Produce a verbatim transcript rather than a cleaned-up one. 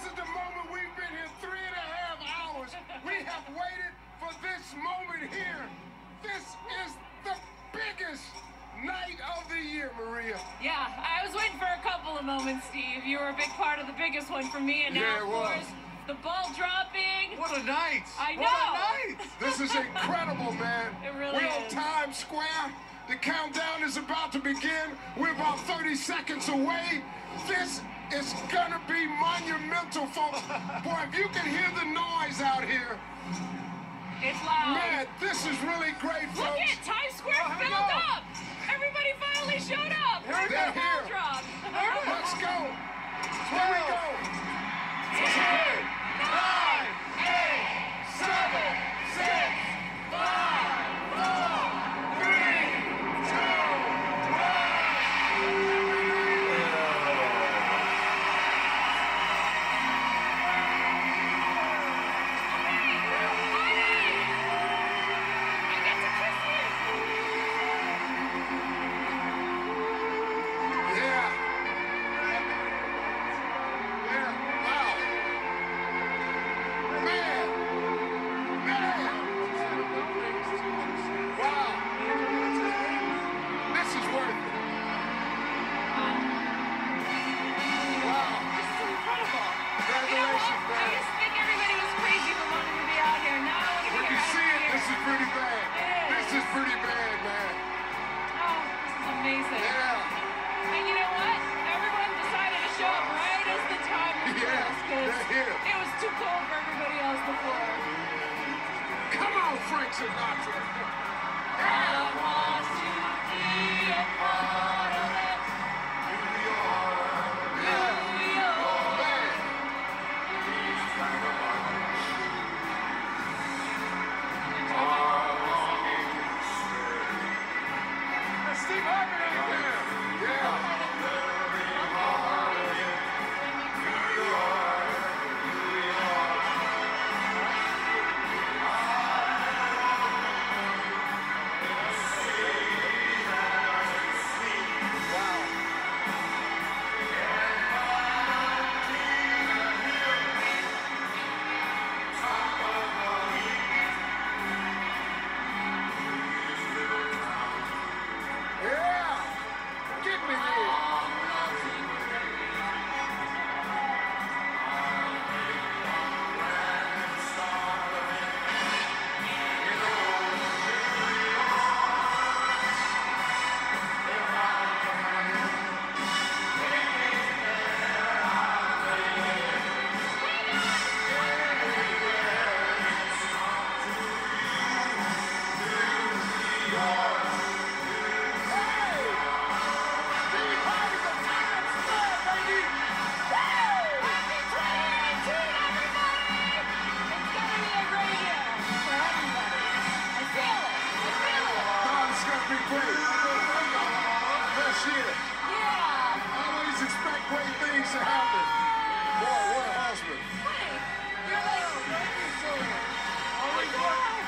is the moment. We've been here three and a half hours. We have waited for this moment here. This is the biggest night of the year, Maria. Yeah, I was waiting for a couple of moments, Steve. You were a big part of the biggest one for me, and now, Yeah, it of was. course, the ball dropping. What a night! I know. What a night! This is incredible, man. It really We're on is. Times Square. The countdown is about to begin. We're about thirty seconds away. This is gonna be monumental, folks. Boy, if you can hear the noise out here, It's loud. man, this is really great, folks. Look at Times Square Oh, filled hello. up. Everybody finally showed up. Here Where's they the ball here. drop? Let's go. Here we go. Ten, nine, eight, seven, six, five, four, three, two, I get to kiss you. Yeah. Yeah. Wow. Man. Man. Wow. This is worth it. Wow. This is incredible. You know what? Congratulations, I man. used to think everybody was crazy for wanting to be out here. Now I want to be When here you every see it, year. this is pretty bad. It is. This is pretty bad, man. Oh, this is amazing. Yeah. And you know what? Everyone decided to show up right as the time was Yeah, close because they're here. it was too cold for everybody else before. Come on, Frank Sinatra. I want to be a part of it. New York. Man. That's Steve Harvey right there! Yeah. Yeah. Get me there. Steve Harvey, the Times Square, baby. Happy twenty eighteen, everybody! It's gonna be a great year for everybody. I feel it. I feel it. Oh, it's gonna be great. Best year. Yeah. Always expect great things to happen. Boy, what a husband. Wait, you're like, Always